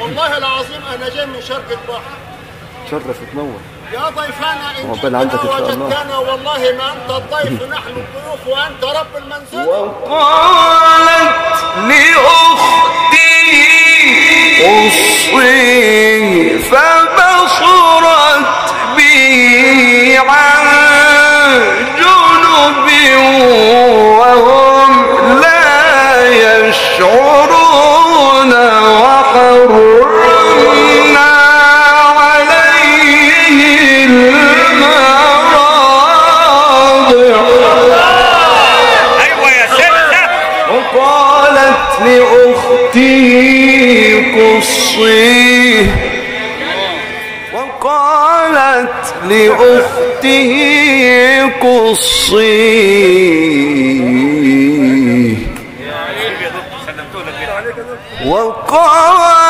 والله العظيم انا جاي من شرق البحر. شرف تنور يا ضيفنا ان عقبال عندك ان شاء الله. وجدتنا والله ما انت الضيف نحن الضيوف وانت رب المنزل. وقالت لأختي قصي فبصرت بي عن جنب وهم لا يشعرون وحرمنا عليه المراضع. ايوه يا ستة. وقالت لأختي قصيه وقالت لأخته قصيه وقالت